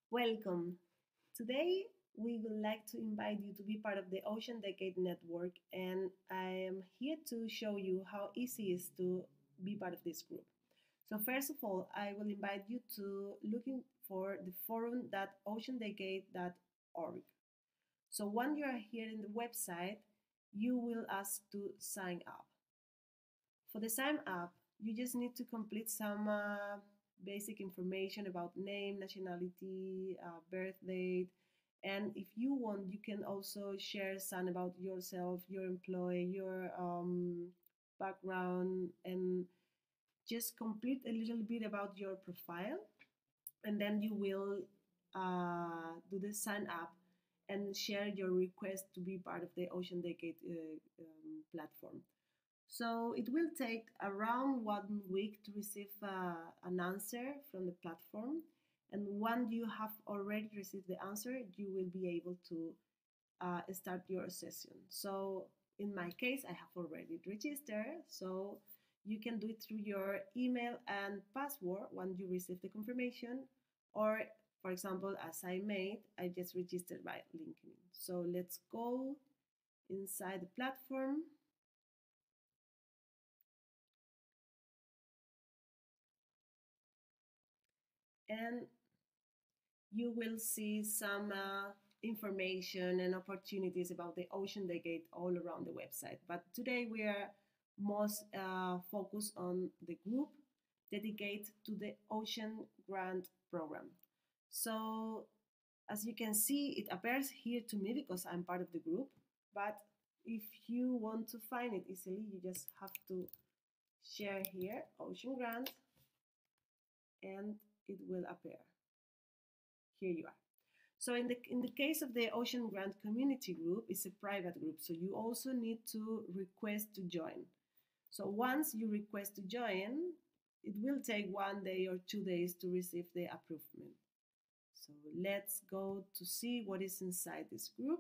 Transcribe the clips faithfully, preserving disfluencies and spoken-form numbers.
Welcome. Today, we would like to invite you to be part of the Ocean Decade Network, and I am here to show you how easy it is to be part of this group. So, first of all, I will invite you to looking for the forum dot ocean decade dot org. So, when you are here in the website, you will ask to sign up. For the sign up, you just need to complete some uh, basic information about name, nationality, uh, birth date, and if you want, you can also share some about yourself, your employee, your um, background, and just complete a little bit about your profile, and then you will uh, do the sign up and share your request to be part of the Ocean Decade uh, um, platform. So it will take around one week to receive uh, an answer from the platform. And once you have already received the answer, you will be able to uh, start your session. So in my case, I have already registered. So you can do it through your email and password once you receive the confirmation. Or, for example, as I made, I just registered by LinkedIn. So let's go inside the platform. And you will see some uh, information and opportunities about the Ocean Decade all around the website. But today we are most uh, focused on the group dedicated to the Ocean Grant Program. So as you can see, it appears here to me because I'm part of the group. But if you want to find it easily, you just have to share here, Ocean Grant, and it will appear. Here you are. So in the in the case of the Ocean Grant Community Group, it's a private group, so you also need to request to join. So once you request to join, it will take one day or two days to receive the approval. So let's go to see what is inside this group.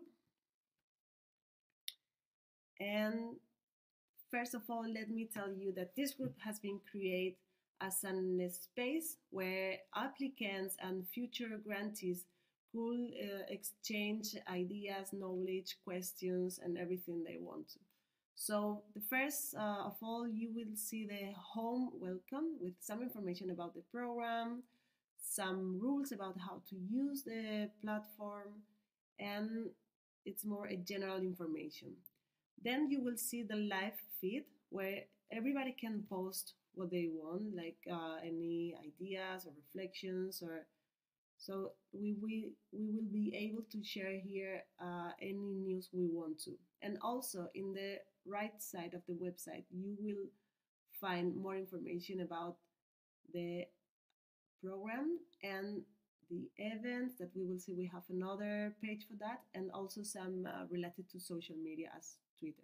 And first of all, let me tell you that this group has been created as a space where applicants and future grantees could uh, exchange ideas, knowledge, questions, and everything they want to. So the first uh, of all, you will see the home welcome with some information about the program, some rules about how to use the platform, and it's more a general information. Then you will see the live feed where everybody can post what they want, like uh, any ideas or reflections, or so we we we will be able to share here uh, any news we want to. And also in the right side of the website, you will find more information about the program and the events that we will see. We have another page for that, and also some uh, related to social media as Twitter.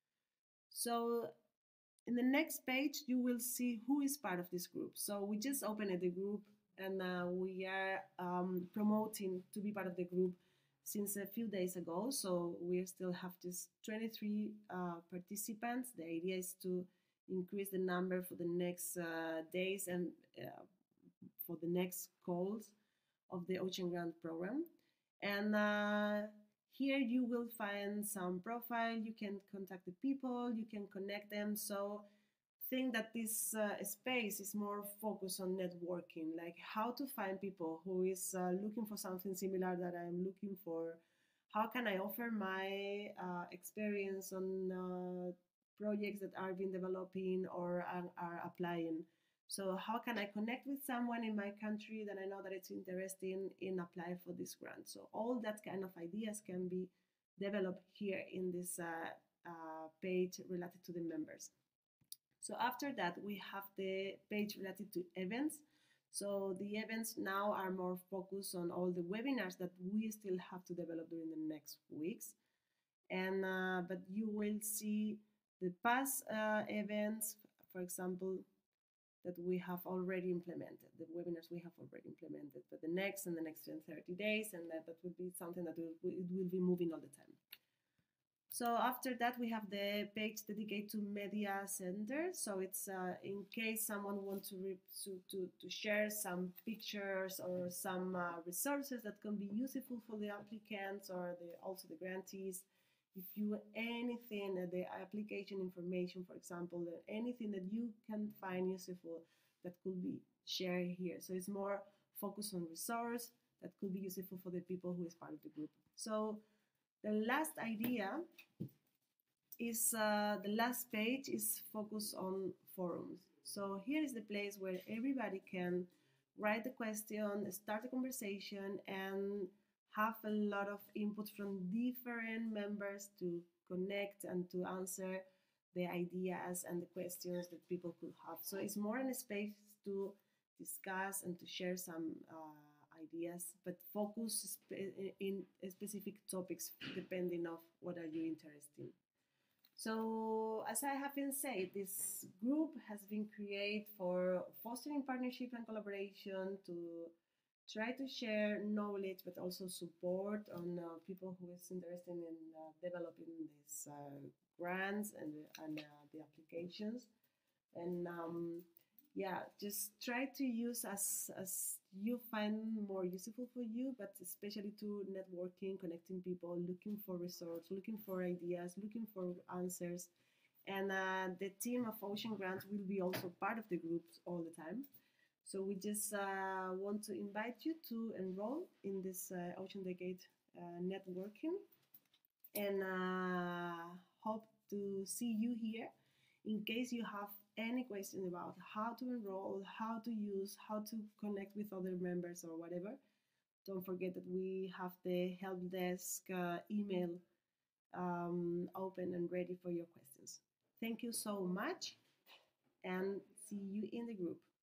So in the next page, you will see who is part of this group. So we just opened the group, and uh, we are um, promoting to be part of the group since a few days ago. So we still have just twenty-three uh, participants. The idea is to increase the number for the next uh, days and uh, for the next calls of the Ocean Grant program. And uh, here you will find some profile. You can contact the people, you can connect them. So think that this uh, space is more focused on networking, like how to find people who is uh, looking for something similar that I'm looking for. How can I offer my uh, experience on uh, projects that are being developing or are, are applying? So how can I connect with someone in my country that I know that it's interested in, in apply for this grant? So all that kind of ideas can be developed here in this uh, uh, page related to the members. So after that, we have the page related to events. So the events now are more focused on all the webinars that we still have to develop during the next weeks. And uh, but you will see the past uh, events, for example, that we have already implemented, the webinars we have already implemented, but the next and the next thirty days, and that, that will be something that will, it will be moving all the time. So after that, we have the page dedicated to media center. So it's uh, in case someone wants to, re- to, to, to share some pictures or some uh, resources that can be useful for the applicants or the, also the grantees. If you anything, uh, the application information, for example, uh, anything that you can find useful that could be shared here. So it's more focused on resource that could be useful for the people who is part of the group. So the last idea is uh, the last page is focused on forums. So here is the place where everybody can write the question, start a conversation, and have a lot of input from different members to connect and to answer the ideas and the questions that people could have. So it's more in a space to discuss and to share some uh, ideas, but focus spe- in specific topics depending of what are you interested in. So, as I have been said, this group has been created for fostering partnership and collaboration to try to share knowledge, but also support on uh, people who is interested in uh, developing these uh, grants and, and uh, the applications. And um, yeah, just try to use as as you find more useful for you, but especially to networking, connecting people, looking for results, looking for ideas, looking for answers. And uh, the team of Ocean Grants will be also part of the groups all the time. So we just uh, want to invite you to enroll in this uh, Ocean Decade uh, networking, and uh, hope to see you here. In case you have any question about how to enroll, how to use, how to connect with other members or whatever, don't forget that we have the help desk uh, email um, open and ready for your questions. Thank you so much, and see you in the group.